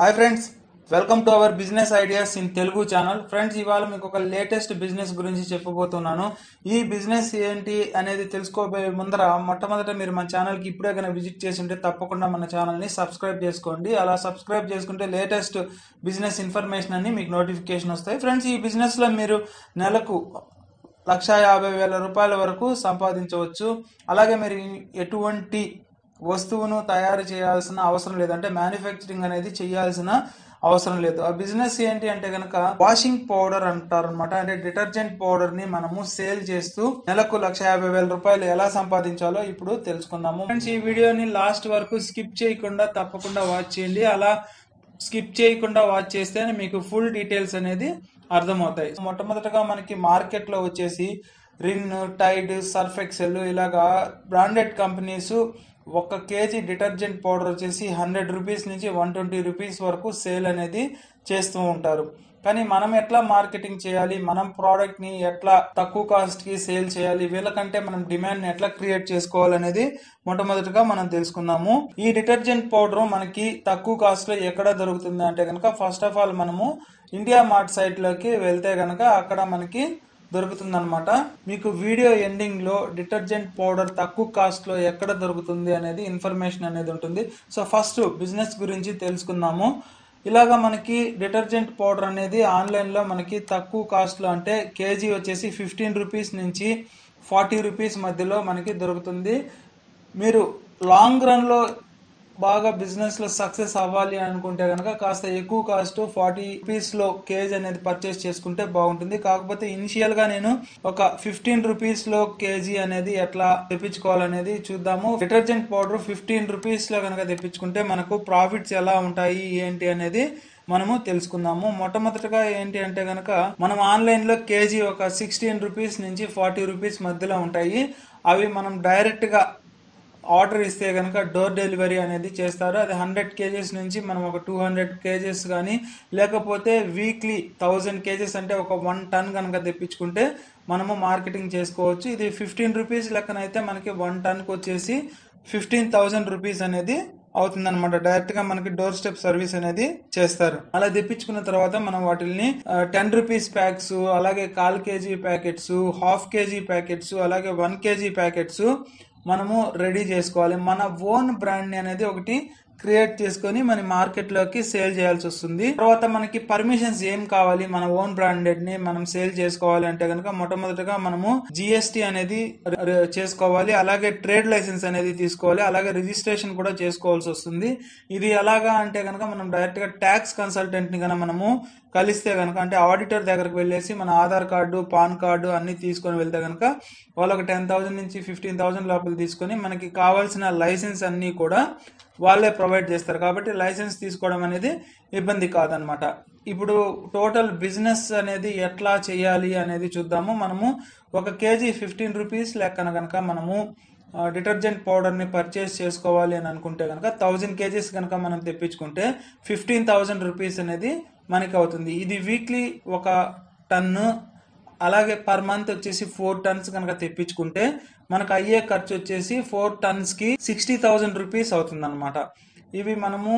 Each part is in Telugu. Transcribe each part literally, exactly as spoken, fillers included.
Hi friends, welcome to our business ideas in Telugu channel. Friends, ఇవాళ మీకు ఒక లేటెస్ట్ బిజినెస్ గురించి చెప్పబోతున్నాను. ఈ బిజినెస్ ఏంటి అనేది తెలుసుకోబోయే ముందర మొట్టమొదట మీరు మన ఛానల్కి ఇప్పుడే కనుక విజిట్ చేసి ఉంటే తప్పకుండా మన ఛానల్ని సబ్స్క్రైబ్ చేసుకోండి. అలా సబ్స్క్రైబ్ చేసుకుంటే లేటెస్ట్ బిజినెస్ ఇన్ఫర్మేషన్ అన్ని మీకు నోటిఫికేషన్ వస్తాయి. ఫ్రెండ్స్, ఈ బిజినెస్లో మీరు నెలకు లక్ష యాభై వేల రూపాయల వరకు సంపాదించవచ్చు. అలాగే మీరు ఎటువంటి వస్తువును తయారు చేయాల్సిన అవసరం లేదు, అంటే మ్యానుఫ్యాక్చరింగ్ అనేది చేయాల్సిన అవసరం లేదు. ఆ బిజినెస్ ఏంటి అంటే కనుక వాషింగ్ పౌడర్ అంటారు అనమాట. అంటే డిటర్జెంట్ పౌడర్ ని మనము సేల్ చేస్తూ నెలకు లక్ష యాభై వేల రూపాయలు ఎలా సంపాదించాలో ఇప్పుడు తెలుసుకుందాము. ఫ్రెండ్స్, ఈ వీడియోని లాస్ట్ వరకు స్కిప్ చేయకుండా తప్పకుండా వాచ్ చేయండి. అలా స్కిప్ చేయకుండా వాచ్ చేస్తేనే మీకు ఫుల్ డీటెయిల్స్ అనేది అర్థమవుతాయి. మొట్టమొదటగా మనకి మార్కెట్ లో వచ్చేసి రిన్, టైడ్, సర్ఫ్ ఎక్సెల్ ఇలాగా బ్రాండెడ్ కంపెనీస్ ఒక కేజీ డిటర్జెంట్ పౌడర్ వచ్చేసి హండ్రెడ్ రూపీస్ నుంచి వన్ ట్వంటీ రూపీస్ వరకు సేల్ అనేది చేస్తూ ఉంటారు. కానీ మనం ఎట్లా మార్కెటింగ్ చేయాలి, మనం ప్రోడక్ట్ ని ఎట్లా తక్కువ కాస్ట్ కి సేల్ చేయాలి, వీళ్ళకంటే మనం డిమాండ్ ని ఎట్లా క్రియేట్ చేసుకోవాలనేది మొట్టమొదటిగా మనం తెలుసుకుందాము. ఈ డిటర్జెంట్ పౌడర్ మనకి తక్కువ కాస్ట్ లో ఎక్కడ దొరుకుతుంది అంటే కనుక ఫస్ట్ ఆఫ్ ఆల్ మనము ఇండియా మార్ట్ సైట్ లోకి వెళ్తే కనుక అక్కడ మనకి దొరుకుతుంది అనమాట. మీకు వీడియో ఎండింగ్ లో డిటర్జెంట్ పౌడర్ తక్కువ కాస్ట్ లో ఎక్కడ దొరుకుతుంది అనేది ఇన్ఫర్మేషన్ అనేది ఉంటుంది. సో ఫస్ట్ బిజినెస్ గురించి తెలుసుకుందాము. ఇలాగా మనకి డిటర్జెంట్ పౌడర్ అనేది ఆన్లైన్ లో మనకి తక్కువ కాస్ట్ లో, అంటే కేజీ వచ్చేసి ఫిఫ్టీన్ రూపీస్ నుంచి ఫార్టీ రూపీస్ మధ్యలో మనకి దొరుకుతుంది. మీరు లాంగ్ రన్ లో బాగా బిజినెస్ లో సక్సెస్ అవ్వాలి అనుకుంటే కనుక కాస్త ఎక్కువ కాస్ట్ ఫార్టీ రూపీస్ లో కేజీ అనేది పర్చేస్ చేసుకుంటే బాగుంటుంది. కాకపోతే ఇనిషియల్ గా నేను ఒక ఫిఫ్టీన్ రూపీస్ లో కేజీ అనేది ఎట్లా తెప్పించుకోవాలనేది చూద్దాము. డిటర్జెంట్ పౌడర్ ఫిఫ్టీన్ రూపీస్ లో కనుక తెప్పించుకుంటే మనకు ప్రాఫిట్స్ ఎలా ఉంటాయి ఏంటి అనేది మనము తెలుసుకుందాము. మొట్టమొదటిగా ఏంటి అంటే కనుక మనం ఆన్లైన్ లో కేజీ ఒక సిక్స్టీన్ రూపీస్ నుంచి ఫార్టీ రూపీస్ మధ్యలో ఉంటాయి. అవి మనం డైరెక్ట్ గా ఆర్డర్ ఇస్తే కనుక డోర్ డెలివరీ అనేది చేస్తారు. అది హండ్రెడ్ కేజెస్ నుంచి మనం ఒక టూ హండ్రెడ్ కేజెస్ కానీ లేకపోతే వీక్లీ థౌజండ్ కేజెస్ అంటే ఒక వన్ టన్ కనుక తెప్పించుకుంటే మనము మార్కెటింగ్ చేసుకోవచ్చు. ఇది ఫిఫ్టీన్ రూపీస్ లెక్కనైతే మనకి వన్ టన్కి వచ్చేసి ఫిఫ్టీన్ థౌజండ్ రూపీస్ అనేది అవుతుంది అనమాట. డైరెక్ట్ గా మనకి డోర్ స్టెప్ సర్వీస్ అనేది చేస్తారు. అలా తెప్పించుకున్న తర్వాత మనం వాటిని టెన్ రూపీస్ ప్యాక్స్, అలాగే కాల్ KG packets, half KG packets, అలాగే వన్ కేజీ ప్యాకెట్స్ మనము రెడీ చేసుకోవాలి. మన ఓన్ బ్రాండ్ అనేది ఒకటి క్రియేట్ చేసుకొని మన మార్కెట్ లోకి సేల్ చేయాల్సి వస్తుంది. తర్వాత మనకి పర్మిషన్స్ ఏం కావాలి, మన ఓన్ బ్రాండెడ్ ని మనం సేల్ చేసుకోవాలి అంటే కనుక మొట్టమొదటిగా మనము జిఎస్టి అనేది చేసుకోవాలి, అలాగే ట్రేడ్ లైసెన్స్ అనేది తీసుకోవాలి, అలాగే రిజిస్ట్రేషన్ కూడా చేసుకోవాల్సి వస్తుంది. ఇది ఎలాగా అంటే కనుక మనం డైరెక్ట్ గా ట్యాక్స్ కన్సల్టెంట్ ని కనుక మనము కలిస్తే కనుక, అంటే ఆడిటర్ దగ్గరకు వెళ్ళేసి మన ఆధార్ కార్డు, పాన్ కార్డు అన్ని తీసుకొని వెళ్తే కనుక వాళ్ళు ఒక టెన్ థౌసండ్ నుంచి ఫిఫ్టీన్ థౌసండ్ లోపల తీసుకొని మనకి కావాల్సిన లైసెన్స్ అన్ని కూడా వాళ్ళే ప్రొవైడ్ చేస్తారు. కాబట్టి లైసెన్స్ తీసుకోవడం అనేది ఇబ్బంది కాదనమాట. ఇప్పుడు టోటల్ బిజినెస్ అనేది ఎట్లా చేయాలి అనేది చూద్దాము. మనము ఒక కేజీ ఫిఫ్టీన్ రూపీస్ లెక్కన కనుక మనము డిటర్జెంట్ పౌడర్ ని పర్చేస్ చేసుకోవాలి అని అనుకుంటే కనుక థౌజండ్ కేజీస్ కనుక మనం తెప్పించుకుంటే ఫిఫ్టీన్ థౌసండ్ రూపీస్ అనేది మనకి అవుతుంది. ఇది వీక్లీ ఒక టన్ను, అలాగే పర్ మంత్ వచ్చేసి ఫోర్ టన్స్ కనుక తెప్పించుకుంటే మనకు అయ్యే ఖర్చు వచ్చేసి ఫోర్ టన్స్ కి సిక్స్టీ థౌసండ్ రూపీస్ అవుతుంది అనమాట. ఇవి మనము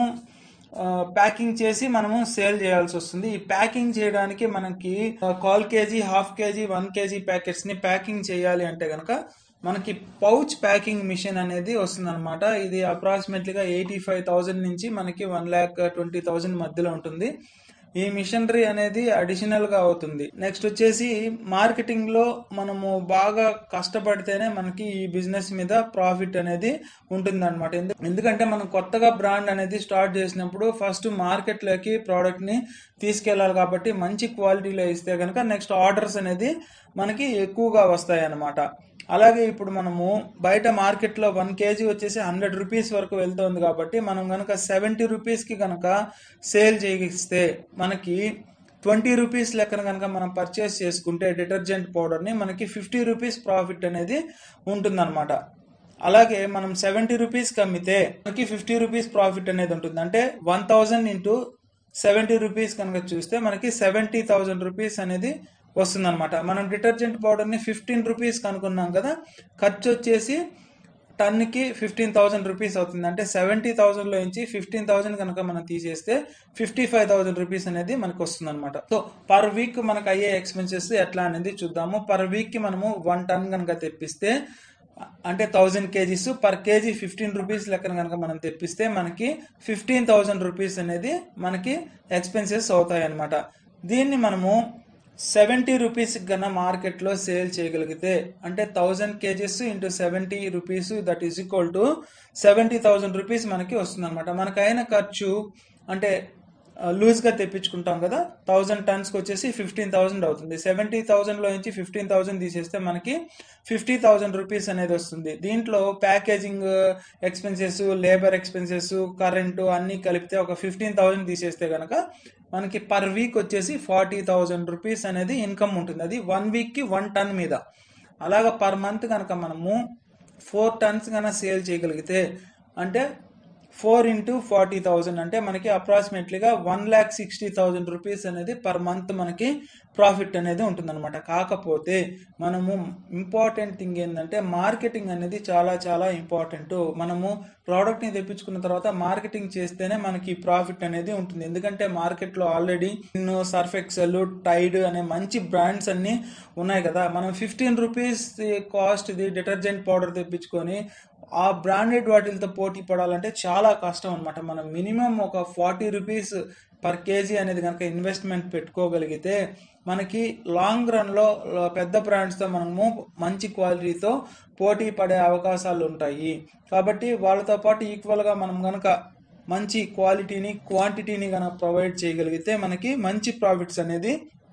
ప్యాకింగ్ చేసి మనము సేల్ చేయాల్సి వస్తుంది. ఈ ప్యాకింగ్ చేయడానికి మనకి కాల్ KG, half KG, one KG packets ని ప్యాకింగ్ చేయాలి అంటే కనుక మనకి పౌచ్ ప్యాకింగ్ మిషన్ అనేది వస్తుంది అనమాట. ఇది అప్రాక్సిమేట్లీగా ఎయిటీ ఫైవ్ థౌసండ్ నుంచి మనకి వన్ ల్యాక్ ట్వంటీ థౌసండ్ మధ్యలో ఉంటుంది. ఈ మిషనరీ అనేది అడిషనల్ గా అవుతుంది. నెక్స్ట్ వచ్చేసి మార్కెటింగ్ లో మనము బాగా కష్టపడితేనే మనకి ఈ బిజినెస్ మీద ప్రాఫిట్ అనేది ఉంటుంది అనమాట. ఎందుకంటే మనం కొత్తగా బ్రాండ్ అనేది స్టార్ట్ చేసినప్పుడు ఫస్ట్ మార్కెట్ లోకి ప్రోడక్ట్ ని తీసుకెళ్లాలి. కాబట్టి మంచి క్వాలిటీలో ఇస్తే కనుక నెక్స్ట్ ఆర్డర్స్ అనేది మనకి ఎక్కువగా వస్తాయి అన్నమాట. అలాగే ఇప్పుడు మనము బయట మార్కెట్ లో వన్ కేజీ వచ్చేసి హండ్రెడ్ రూపీస్ వరకు వెళ్తుంది. కాబట్టి మనం కనుక సెవెంటీ రూపీస్ కి కనుక సేల్ చేయిస్తే మనకి ట్వంటీ రూపీస్ లెక్కన కనుక మనం పర్చేస్ చేసుకుంటే డిటర్జెంట్ పౌడర్ ని మనకి ఫిఫ్టీ రూపీస్ ప్రాఫిట్ అనేది ఉంటుందన్నమాట. అలాగే మనం సెవెంటీ రూపీస్ కి అమ్మితే మనకి ఫిఫ్టీ రూపీస్ ప్రాఫిట్ అనేది ఉంటుంది. అంటే one thousand into seventy rupees కనుక చూస్తే మనకి సెవెంటీ థౌసండ్ రూపీస్ అనేది వస్తుంది అనమాట. మనం డిటర్జెంట్ పౌడర్ ని ఫిఫ్టీన్ రూపీస్ కనుక్కున్నాం కదా, ఖర్చు వచ్చేసి టన్కి ఫిఫ్టీన్ థౌసండ్ రూపీస్ అవుతుంది. అంటే సెవెంటీ థౌసండ్లో నుంచి ఫిఫ్టీన్ థౌసండ్ కనుక మనం తీసేస్తే ఫిఫ్టీ ఫైవ్ థౌసండ్ రూపీస్ అనేది మనకు వస్తుంది అనమాట. సో పర్ వీక్ మనకు అయ్యే ఎక్స్పెన్సెస్ ఎట్లా అనేది చూద్దాము. పర్ వీక్కి మనము వన్ టన్ కనుక తెప్పిస్తే అంటే thousand KGs per KG fifteen rupees లెక్కన కనుక మనం తెప్పిస్తే మనకి ఫిఫ్టీన్ థౌసండ్ రూపీస్ అనేది మనకి ఎక్స్పెన్సెస్ అవుతాయి అనమాట. దీన్ని మనము సెవెంటీ రూపీస్ కన్నా మార్కెట్లో సేల్ చేయగలిగితే అంటే thousand KGs into seventy rupees that is equal to seventy thousand rupees మనకి వస్తుంది అనమాట. మనకు అయిన ఖర్చు అంటే లూజ్గా తెప్పించుకుంటాం కదా, థౌజండ్ టన్స్కి వచ్చేసి ఫిఫ్టీన్ థౌసండ్ అవుతుంది. సెవెంటీ థౌసండ్లో నుంచి ఫిఫ్టీన్ థౌసండ్ తీసేస్తే మనకి ఫిఫ్టీ థౌసండ్ రూపీస్ అనేది వస్తుంది. దీంట్లో packaging expenses, labour expenses, current అన్నీ కలిపితే ఒక ఫిఫ్టీన్ థౌసండ్ తీసేస్తే కనుక మనకి పర్ వీక్ వచ్చేసి ఫార్టీ థౌసండ్ రూపీస్ అనేది ఇన్కమ్ ఉంటుంది. అది వన్ వీక్కి వన్ టన్ మీద. అలాగా పర్ మంత్ కనుక మనము ఫోర్ టన్స్ కనుక సేల్ చేయగలిగితే అంటే ఫోర్ ఇంటూ ఫార్టీ థౌజండ్ అంటే మనకి అప్రాక్సిమేట్లీగా one lakh sixty thousand rupees అనేది పర్ మంత్ మనకి ప్రాఫిట్ అనేది ఉంటుందన్నమాట. కాకపోతే మనము ఇంపార్టెంట్ థింగ్ ఏంటంటే మార్కెటింగ్ అనేది చాలా చాలా ఇంపార్టెంట్. మనము ప్రోడక్ట్ని తెప్పించుకున్న తర్వాత మార్కెటింగ్ చేస్తేనే మనకి ప్రాఫిట్ అనేది ఉంటుంది. ఎందుకంటే మార్కెట్లో ఆల్రెడీ సర్ఫ్ ఎక్సెల్, టైడ్ అనే మంచి బ్రాండ్స్ అన్నీ ఉన్నాయి కదా. మనం ఫిఫ్టీన్ రూపీస్ కాస్ట్ది డిటర్జెంట్ పౌడర్ తెప్పించుకొని ఆ బ్రాండెడ్ వాటిలతో పోటీ పడాలంటే చాలా కష్టం అనమాట. మనం మినిమం ఒక ఫార్టీ రూపీస్ పర్ కేజీ అనేది కనుక ఇన్వెస్ట్మెంట్ పెట్టుకోగలిగితే మనకి లాంగ్ రన్లో పెద్ద బ్రాండ్స్తో మనము మంచి క్వాలిటీతో పోటీ పడే అవకాశాలు ఉంటాయి. కాబట్టి వాళ్ళతో పాటు ఈక్వల్గా మనం కనుక మంచి క్వాలిటీని, క్వాంటిటీని కనుక ప్రొవైడ్ చేయగలిగితే మనకి మంచి ప్రాఫిట్స్ అనేది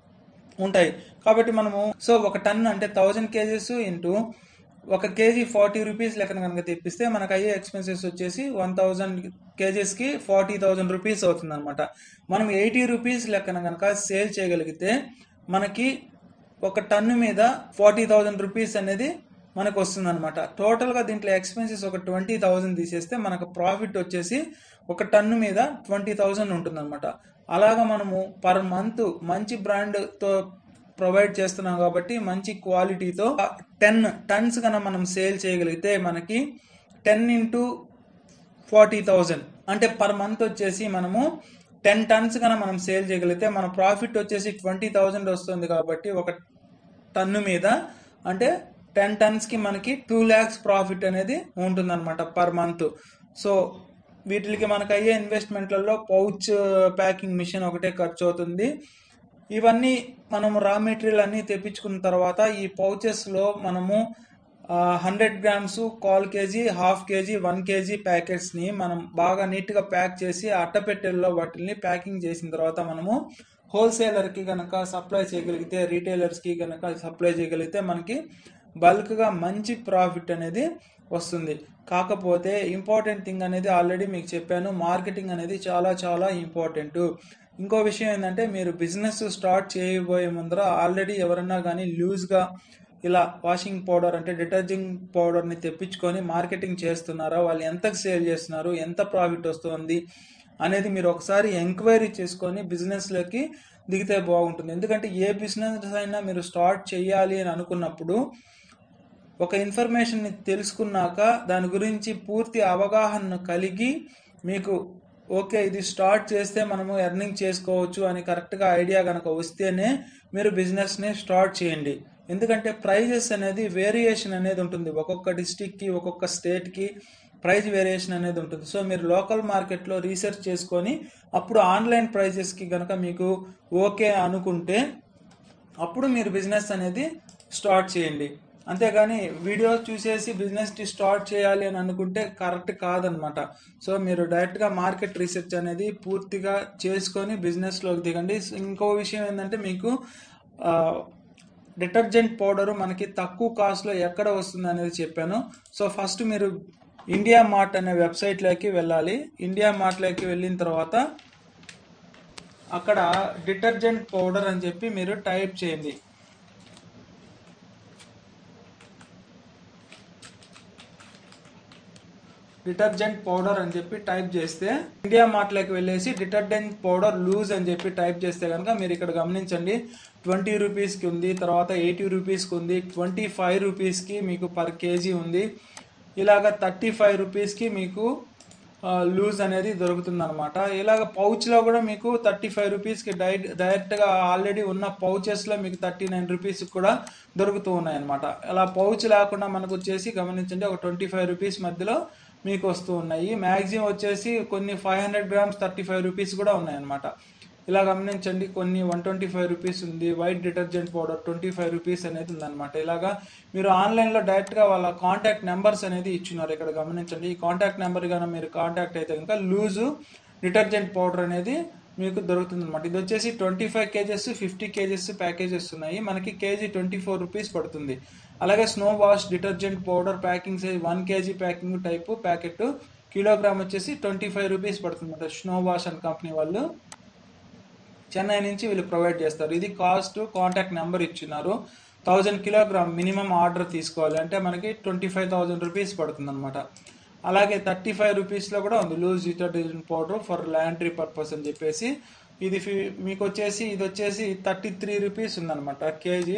ఉంటాయి. కాబట్టి మనము సో ఒక టన్ అంటే థౌజండ్ కేజీస్ ఇంటూ ఒక కేజీ ఫార్టీ రూపీస్ లెక్కన కనుక తెప్పిస్తే మనకు అయ్యే ఎక్స్పెన్సెస్ వచ్చేసి వన్ థౌజండ్ కేజీస్కి ఫార్టీ థౌజండ్ రూపీస్ అవుతుంది అనమాట. మనం ఎయిటీ రూపీస్ లెక్కన కనుక సేల్ చేయగలిగితే మనకి ఒక టన్ను మీద ఫార్టీ థౌజండ్ రూపీస్ అనేది మనకు వస్తుంది అనమాట. టోటల్గా దీంట్లో ఎక్స్పెన్సెస్ ఒక ట్వంటీ థౌజండ్ తీసేస్తే మనకు ప్రాఫిట్ వచ్చేసి ఒక టన్ను మీద ట్వంటీ థౌజండ్ ఉంటుంది అనమాట. అలాగా మనము పర్ మంత్ మంచి బ్రాండ్తో ప్రొవైడ్ చేస్తున్నాం కాబట్టి మంచి క్వాలిటీతో టెన్ టన్స్ కన్నా మనం సేల్ చేయగలిగితే మనకి టెన్ ఇంటూ ఫార్టీ థౌజండ్ అంటే పర్ మంత్ వచ్చేసి మనము టెన్ టన్స్ కన్నా మనం సేల్ చేయగలిగితే మన ప్రాఫిట్ వచ్చేసి ట్వంటీ థౌజండ్ వస్తుంది. కాబట్టి ఒక టన్ను మీద అంటే టెన్ టన్స్కి మనకి టూ ల్యాక్స్ ప్రాఫిట్ అనేది ఉంటుందన్నమాట పర్ మంత్. సో వీటికి మనకు అయ్యే ఇన్వెస్ట్మెంట్లలో పౌచ్ ప్యాకింగ్ మిషన్ ఒకటే ఖర్చు అవుతుంది. ఇవన్నీ మనము రా మెటీరియల్ అన్నీ తెప్పించుకున్న తర్వాత ఈ పౌచెస్లో మనము హండ్రెడ్ గ్రామ్స్, కాల్ KG, half KG, one kg ప్యాకెట్స్ని మనం బాగా నీట్గా ప్యాక్ చేసి అట్టపెట్టెల్లో వాటిని ప్యాకింగ్ చేసిన తర్వాత మనము హోల్సేలర్కి కనుక సప్లై చేయగలిగితే, రీటైలర్స్కి కనుక సప్లై చేయగలిగితే మనకి బల్క్గా మంచి ప్రాఫిట్ అనేది వస్తుంది. కాకపోతే ఇంపార్టెంట్ థింగ్ అనేది ఆల్రెడీ మీకు చెప్పాను, మార్కెటింగ్ అనేది చాలా చాలా ఇంపార్టెంట్. ఇంకో విషయం ఏంటంటే మీరు బిజినెస్ స్టార్ట్ చేయబోయే ముందర ఆల్రెడీ ఎవరన్నా కానీ లూజ్గా ఇలా వాషింగ్ పౌడర్ అంటే డిటర్జెంట్ పౌడర్ని తెప్పించుకొని మార్కెటింగ్ చేస్తున్నారా, వాళ్ళు ఎంతకు సేల్ చేస్తున్నారు, ఎంత ప్రాఫిట్ వస్తుంది అనేది మీరు ఒకసారి ఎంక్వైరీ చేసుకొని బిజినెస్లోకి దిగితే బాగుంటుంది. ఎందుకంటే ఏ బిజినెస్ అయినా మీరు స్టార్ట్ చేయాలి అని అనుకున్నప్పుడు ఒక ఇన్ఫర్మేషన్ని తెలుసుకున్నాక దాని గురించి పూర్తి అవగాహన కలిగి మీకు ఓకే ఇది స్టార్ట్ చేస్తే మనము ఎర్నింగ్ చేసుకోవచ్చు అని కరెక్ట్గా ఐడియా కనుక వస్తేనే మీరు బిజినెస్ని స్టార్ట్ చేయండి. ఎందుకంటే ప్రైజెస్ అనేది వేరియేషన్ అనేది ఉంటుంది, ఒక్కొక్క డిస్టిక్కి ఒక్కొక్క స్టేట్కి ప్రైజ్ వేరియేషన్ అనేది ఉంటుంది. సో మీరు లోకల్ మార్కెట్లో రీసెర్చ్ చేసుకొని అప్పుడు ఆన్లైన్ ప్రైజెస్కి కనుక మీకు ఓకే అనుకుంటే అప్పుడు మీరు బిజినెస్ అనేది స్టార్ట్ చేయండి. అంతేగాని వీడియో చూసేసి బిజినెస్ని స్టార్ట్ చేయాలి అని అనుకుంటే కరెక్ట్ కాదనమాట. సో మీరు డైరెక్ట్గా మార్కెట్ రీసెర్చ్ అనేది పూర్తిగా చేసుకొని బిజినెస్లోకి దిగండి. ఇంకో విషయం ఏంటంటే మీకు డిటర్జెంట్ పౌడరు మనకి తక్కువ కాస్ట్లో ఎక్కడ వస్తుంది అనేది చెప్పాను. సో ఫస్ట్ మీరు ఇండియా మార్ట్ అనే వెబ్సైట్లోకి వెళ్ళాలి. ఇండియా మార్ట్లోకి వెళ్ళిన తర్వాత అక్కడ డిటర్జెంట్ పౌడర్ అని చెప్పి మీరు టైప్ చేయండి. డిటర్జెంట్ పౌడర్ అని చెప్పి టైప్ చేస్తే ఇండియా మార్ట్లోకి వెళ్ళేసి డిటర్జెంట్ పౌడర్ లూజ్ అని చెప్పి టైప్ చేస్తే కనుక మీరు ఇక్కడ గమనించండి, ట్వంటీ రూపీస్కి ఉంది, తర్వాత ఎయిటీ రూపీస్కి ఉంది, ట్వంటీ ఫైవ్ రూపీస్కి మీకు పర్ కేజీ ఉంది, ఇలాగ థర్టీ ఫైవ్ రూపీస్కి మీకు లూజ్ అనేది దొరుకుతుంది అనమాట. ఇలాగ పౌచ్లో కూడా మీకు థర్టీ ఫైవ్ రూపీస్కి డై డైరెక్ట్గా ఆల్రెడీ ఉన్న పౌచెస్లో మీకు థర్టీ నైన్ రూపీస్కి కూడా దొరుకుతూ ఉన్నాయి అనమాట. అలా పౌచ్ లేకుండా మనకు వచ్చేసి గమనించండి ఒక ట్వంటీ ఫైవ్ రూపీస్ మధ్యలో మీకు వస్తూ ఉన్నాయి. మ్యాక్సిమం వచ్చేసి కొన్ని five hundred grams thirty five rupees కూడా ఉన్నాయన్నమాట. ఇలా గమనించండి కొన్ని వన్ ట్వంటీ ఫైవ్ రూపీస్ ఉంది. White detergent powder twenty five rupees అనేది ఉందన్నమాట. ఇలాగా మీరు ఆన్లైన్లో డైరెక్ట్గా వాళ్ళ కాంటాక్ట్ నెంబర్స్ అనేది ఇచ్చున్నారు. ఇక్కడ గమనించండి ఈ కాంటాక్ట్ నెంబర్ కనుక మీరు కాంటాక్ట్ అయితే కనుక లూజు డిటర్జెంట్ పౌడర్ అనేది మీకు దొరుకుతుంది అనమాట. ఇది వచ్చేసి twenty five kgs fifty kgs packages ఉన్నాయి. మనకి కేజీ ట్వంటీ ఫోర్ రూపీస్ పడుతుంది. అలాగే Snow Wash detergent powder packing size one kg packing type packet kilogram వచ్చేసి ట్వంటీ ఫైవ్ రూపీస్ పడుతుంది అనమాట. స్నో వాష్ అండ్ కంపెనీ వాళ్ళు చెన్నై నుంచి వీళ్ళు ప్రొవైడ్ చేస్తారు. ఇది కాస్ట్ కాంటాక్ట్ నెంబర్ ఇచ్చినారు. థౌజండ్ కిలోగ్రామ్ మినిమం ఆర్డర్ తీసుకోవాలి అంటే మనకి ట్వంటీ ఫైవ్ థౌజండ్ రూపీస్ పడుతుంది అనమాట. అలాగే థర్టీ ఫైవ్ రూపీస్లో కూడా ఉంది loose detergent powder for laundry purpose అని చెప్పేసి. ఇది మీకు వచ్చేసి ఇది వచ్చేసి థర్టీ త్రీ రూపీస్ ఉందన్నమాట కేజీ.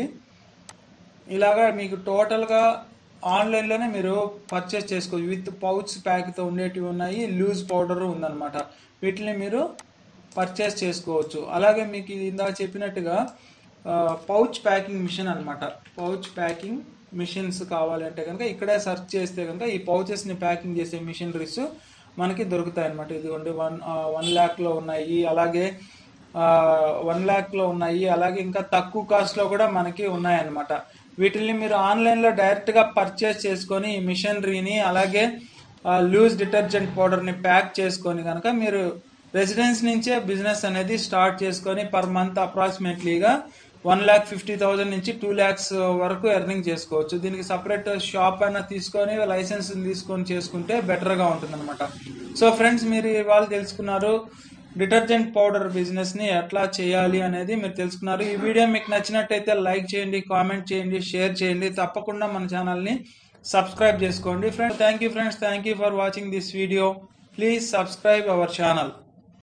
ఇలాగా మీకు టోటల్గా ఆన్లైన్లోనే మీరు పర్చేస్ చేసుకోవచ్చు. విత్ పౌచ్ ప్యాక్తో ఉండేటివి ఉన్నాయి, లూజ్ పౌడర్ ఉందన్నమాట. వీటిని మీరు పర్చేస్ చేసుకోవచ్చు. అలాగే మీకు ఇది ఇందాక చెప్పినట్టుగా పౌచ్ ప్యాకింగ్ మిషన్ అనమాట. పౌచ్ ప్యాకింగ్ మిషన్స్ కావాలంటే కనుక ఇక్కడే సెర్చ్ చేస్తే కనుక ఈ పౌచెస్ని ప్యాకింగ్ చేసే మిషనరీస్ మనకి దొరుకుతాయి అనమాట. ఇదిగోండి వన్ వన్ ల్యాక్లో ఉన్నాయి, అలాగే వన్ ల్యాక్లో ఉన్నాయి, అలాగే ఇంకా తక్కువ కాస్ట్లో కూడా మనకి ఉన్నాయన్నమాట. వీటిని మీరు ఆన్లైన్లో డైరెక్ట్గా పర్చేస్ చేసుకొని ఈ మిషనరీని అలాగే లూజ్ డిటర్జెంట్ పౌడర్ని ప్యాక్ చేసుకొని కనుక మీరు రెసిడెన్స్ నుంచే బిజినెస్ అనేది స్టార్ట్ చేసుకొని పర్ మంత్ అప్రాక్సిమేట్లీగా వన్ ల్యాక్ ఫిఫ్టీ థౌజండ్ నుంచి టూ ల్యాక్స్ వరకు ఎర్నింగ్ చేసుకోవచ్చు. దీనికి సపరేట్ షాప్ అయినా తీసుకొని లైసెన్స్ తీసుకొని చేసుకుంటే బెటర్గా ఉంటుంది అనమాట. సో ఫ్రెండ్స్ మీరు ఇవాళ తెలుసుకున్నారు డిటర్జెంట్ పౌడర్ బిజినెస్ని ఎట్లా చేయాలి అనేది మీరు తెలుసుకున్నారు. ఈ వీడియో మీకు నచ్చినట్టయితే లైక్ చేయండి, కామెంట్ చేయండి, షేర్ చేయండి. తప్పకుండా మన ఛానల్ని సబ్స్క్రైబ్ చేసుకోండి. Friends thank you friends thank you for watching this video. Please subscribe our channel.